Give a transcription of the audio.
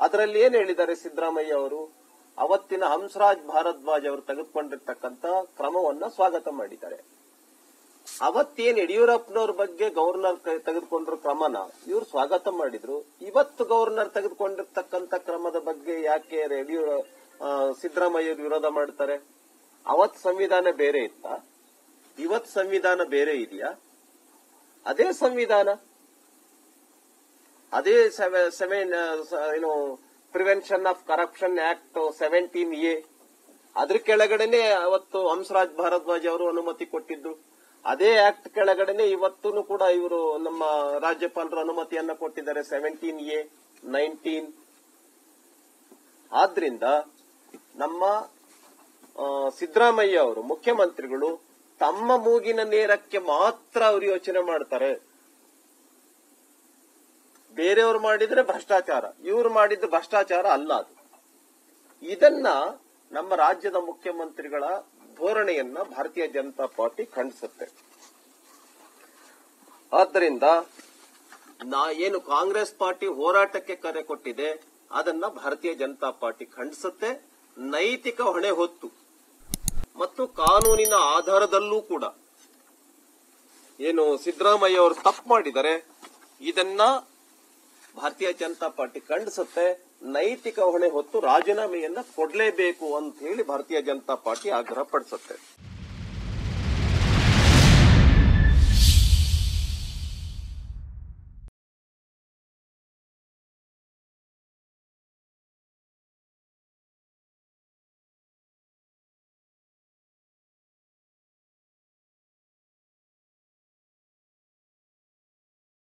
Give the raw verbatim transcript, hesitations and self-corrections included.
ಅದರಲ್ಲಿ ಏನ್ ಹೇಳಿದ್ದಾರೆ ಸಿದ್ದರಾಮಯ್ಯ ಅವರು? ಅವತ್ತಿನ ಹಂಸರಾಜ್ ಭಾರದ್ವಾಜ್ ಅವರು ತೆಗೆದುಕೊಂಡಿರ್ತಕ್ಕಂತ ಕ್ರಮವನ್ನ ಸ್ವಾಗತ ಮಾಡಿದ್ದಾರೆ. ಅವತ್ತೇನ್ ಯಡಿಯೂರಪ್ಪನವ್ರ ಬಗ್ಗೆ ಗವರ್ನರ್ ತೆಗೆದುಕೊಂಡಿರೋ ಕ್ರಮನ ಇವ್ರು ಸ್ವಾಗತ ಮಾಡಿದ್ರು. ಇವತ್ತು ಗವರ್ನರ್ ತೆಗೆದುಕೊಂಡಿರ್ತಕ್ಕಂತ ಕ್ರಮದ ಬಗ್ಗೆ ಯಾಕೆ ಯಡಿಯೂರ ಸಿದ್ದರಾಮಯ್ಯ ವಿರೋಧ ಮಾಡ್ತಾರೆ? ಅವತ್ ಸಂವಿಧಾನ ಬೇರೆ ಇತ್ತ, ಇವತ್ ಸಂವಿಧಾನ ಬೇರೆ ಇದೆಯಾ? ಅದೇ ಸಂವಿಧಾನ, ಅದೇ ಸೆವೆನ್ ಏನು prevention of corruption act seventeen A, ಅದ್ರ ಕೆಳಗಡೆನೆ ಅವತ್ತು ಹಂಸರಾಜ್ ಭಾರದ್ವಾಜ್ ಅವರು ಅನುಮತಿ ಕೊಟ್ಟಿದ್ರು. ಅದೇ ಆಕ್ಟ್ ಕೆಳಗಡೆನೆ ಇವತ್ತೂ ಕೂಡ ಇವರು ನಮ್ಮ ರಾಜ್ಯಪಾಲರು ಅನುಮತಿಯನ್ನ ಕೊಟ್ಟಿದ್ದಾರೆ, ಸೆವೆಂಟೀನ್ ಎ ನೈನ್ಟೀನ್. ಆದ್ರಿಂದ ನಮ್ಮ ಸಿದ್ದರಾಮಯ್ಯ ಅವರು ಮುಖ್ಯಮಂತ್ರಿಗಳು ತಮ್ಮ ಮೂಗಿನ ನೇರಕ್ಕೆ ಮಾತ್ರ ಅವರು ಯೋಚನೆ ಮಾಡ್ತಾರೆ. ಬೇರೆಯವರು ಮಾಡಿದ್ರೆ ಭ್ರಷ್ಟಾಚಾರ, ಇವರು ಮಾಡಿದ್ರೆ ಭ್ರಷ್ಟಾಚಾರ ಅಲ್ಲ ಅದು. ಇದನ್ನ ನಮ್ಮ ರಾಜ್ಯದ ಮುಖ್ಯಮಂತ್ರಿಗಳ ಧೋರಣೆಯನ್ನ ಭಾರತೀಯ ಜನತಾ ಪಾರ್ಟಿ ಖಂಡಿಸುತ್ತೆ. ಆದ್ದರಿಂದ ನಾ ಏನು ಕಾಂಗ್ರೆಸ್ ಪಾರ್ಟಿ ಹೋರಾಟಕ್ಕೆ ಕರೆ ಕೊಟ್ಟಿದೆ ಅದನ್ನ ಭಾರತೀಯ ಜನತಾ ಪಾರ್ಟಿ ಖಂಡಿಸುತ್ತೆ. ನೈತಿಕ ಹೊಣೆ ಹೊತ್ತು ಮತ್ತು ಕಾನೂನಿನ ಆಧಾರದಲ್ಲೂ ಕೂಡ ಏನು ಸಿದ್ದರಾಮಯ್ಯ ಅವರು ತಪ್ಪು ಮಾಡಿದರೆ ಇದನ್ನ ಭಾರತೀಯ ಜನತಾ ಪಾರ್ಟಿ ಖಂಡಿಸುತ್ತೆ. ನೈತಿಕ ಹೊಣೆ ಹೊತ್ತು ರಾಜೀನಾಮೆಯನ್ನ ಕೊಡಲೇಬೇಕು ಅಂತ ಹೇಳಿ ಭಾರತೀಯ ಜನತಾ ಪಾರ್ಟಿ ಆಗ್ರಹ ಪಡಿಸುತ್ತೆ.